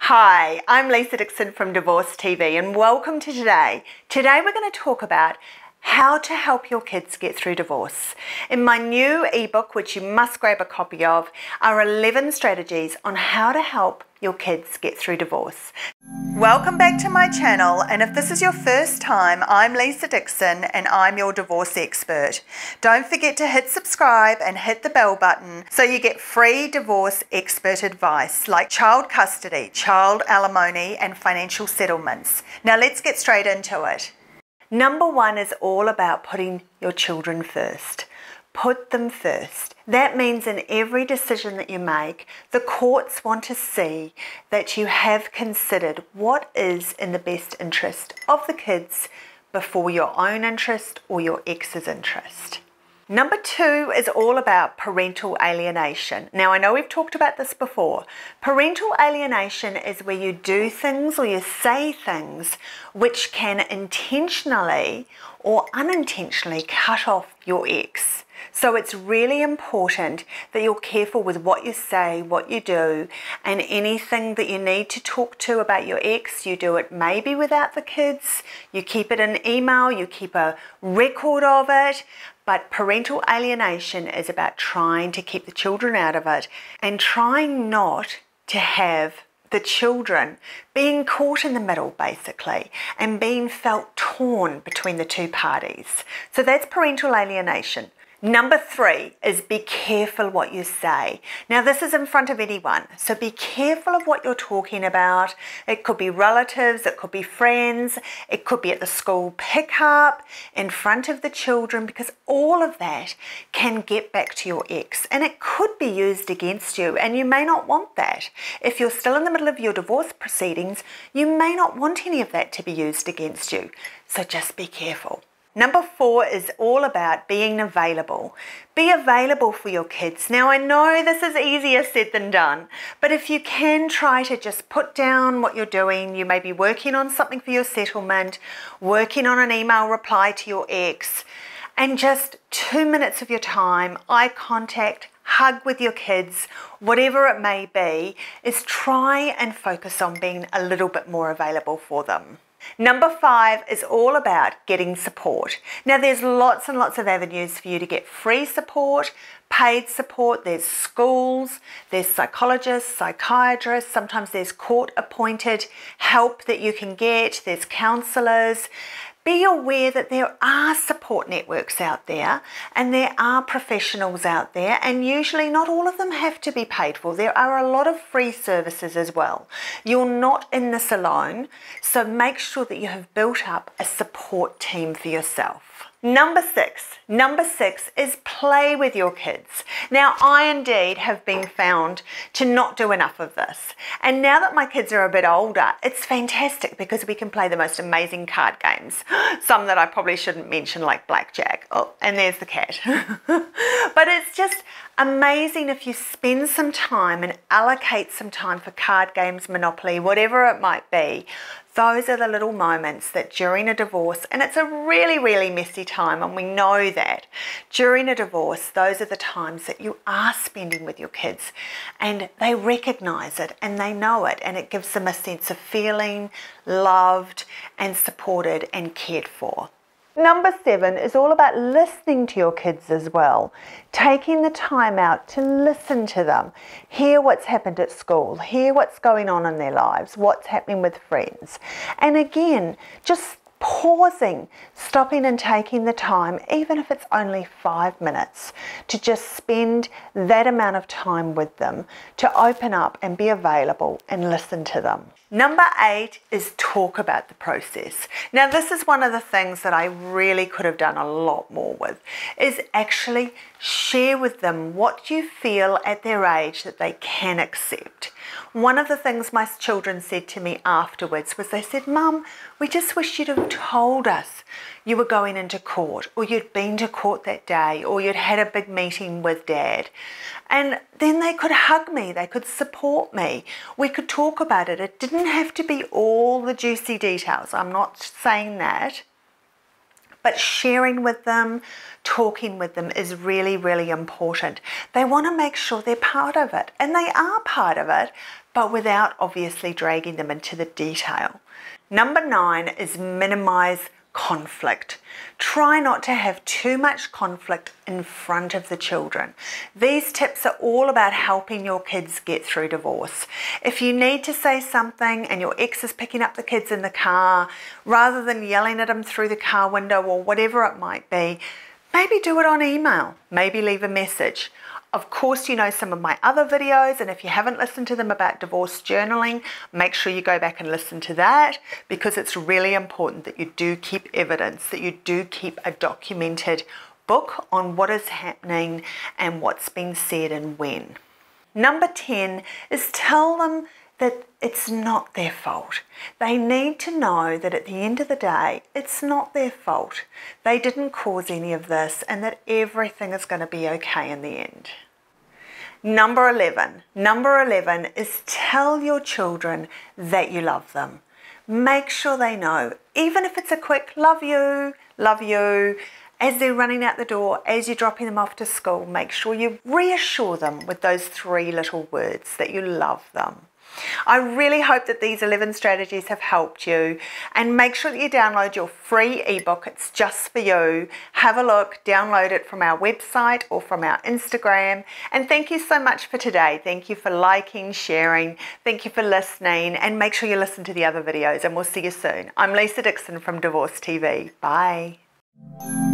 Hi, I'm Lisa Dixon from Divorce TV and welcome to today. Today we're going to talk about how to help your kids get through divorce. In my new ebook, which you must grab a copy of, are 11 strategies on how to help your kids get through divorce. Welcome back to my channel, and if this is your first time, I'm Lisa Dixon and I'm your divorce expert. Don't forget to hit subscribe and hit the bell button so you get free divorce expert advice like child custody, child alimony and financial settlements. Now let's get straight into it. Number one is all about putting your children first. Put them first. That means in every decision that you make, the courts want to see that you have considered what is in the best interest of the kids before your own interest or your ex's interest. Number two is all about parental alienation. Now, I know we've talked about this before. Parental alienation is where you do things or you say things which can intentionally or unintentionally cut off your ex. So it's really important that you're careful with what you say, what you do, and anything that you need to talk to about your ex, you do it maybe without the kids, you keep it in email, you keep a record of it. But parental alienation is about trying to keep the children out of it and trying not to have the children being caught in the middle, basically, and being felt torn between the two parties. So that's parental alienation. Number three is be careful what you say. Now, this is in front of anyone, so be careful of what you're talking about. It could be relatives, it could be friends, it could be at the school pickup, in front of the children, because all of that can get back to your ex and it could be used against you, and you may not want that. If you're still in the middle of your divorce proceedings, you may not want any of that to be used against you. So just be careful. Number four is all about being available. Be available for your kids. Now, I know this is easier said than done, but if you can try to just put down what you're doing, you may be working on something for your settlement, working on an email reply to your ex, and just 2 minutes of your time, eye contact, hug with your kids, whatever it may be, is try and focus on being a little bit more available for them. Number five is all about getting support. Now, there's lots and lots of avenues for you to get free support, paid support. There's schools, there's psychologists, psychiatrists, sometimes there's court-appointed help that you can get, there's counsellors. Be aware that there are support networks out there and there are professionals out there, and usually not all of them have to be paid for. There are a lot of free services as well. You're not in this alone, so make sure that you have built up a support team for yourself. Number six is play with your kids. Now, I indeed have been found to not do enough of this. And now that my kids are a bit older, it's fantastic because we can play the most amazing card games. Some that I probably shouldn't mention, like blackjack. Oh, and there's the cat. But it's just amazing if you spend some time and allocate some time for card games, Monopoly, whatever it might be. Those are the little moments that during a divorce, and it's a really, really messy time, and we know that. During a divorce, those are the times that you are spending with your kids, and they recognize it and they know it, and it gives them a sense of feeling loved and supported and cared for. Number seven is all about listening to your kids as well. Taking the time out to listen to them. Hear what's happened at school. Hear what's going on in their lives. What's happening with friends. And again, just pausing, stopping and taking the time, even if it's only 5 minutes, to just spend that amount of time with them, to open up and be available and listen to them. Number 8 is talk about the process. Now, this is one of the things that I really could have done a lot more with, is actually share with them what you feel at their age that they can accept. One of the things my children said to me afterwards was they said, "Mum, we just wish you'd have told us you were going into court, or you'd been to court that day, or you'd had a big meeting with Dad." And then they could hug me, they could support me, we could talk about it. It didn't have to be all the juicy details, I'm not saying that. But sharing with them, talking with them is really, really important. They want to make sure they're part of it, and they are part of it, but without obviously dragging them into the detail. Number 9 is minimize conflict. Try not to have too much conflict in front of the children. These tips are all about helping your kids get through divorce. If you need to say something and your ex is picking up the kids in the car, rather than yelling at them through the car window or whatever it might be, maybe do it on email, maybe leave a message. Of course, you know some of my other videos, and if you haven't listened to them about divorce journaling, make sure you go back and listen to that, because it's really important that you do keep evidence, that you do keep a documented book on what is happening and what's been said and when. Number 10 is tell them that it's not their fault. They need to know that at the end of the day, it's not their fault. They didn't cause any of this, and that everything is going to be okay in the end. Number 11 is tell your children that you love them. Make sure they know, even if it's a quick love you, as they're running out the door, as you're dropping them off to school, make sure you reassure them with those 3 little words that you love them. I really hope that these 11 strategies have helped you, and make sure that you download your free ebook. It's just for you. Have a look, download it from our website or from our Instagram. And thank you so much for today. Thank you for liking, sharing. Thank you for listening, and make sure you listen to the other videos, and we'll see you soon. I'm Lisa Dixon from Divorce TV. Bye.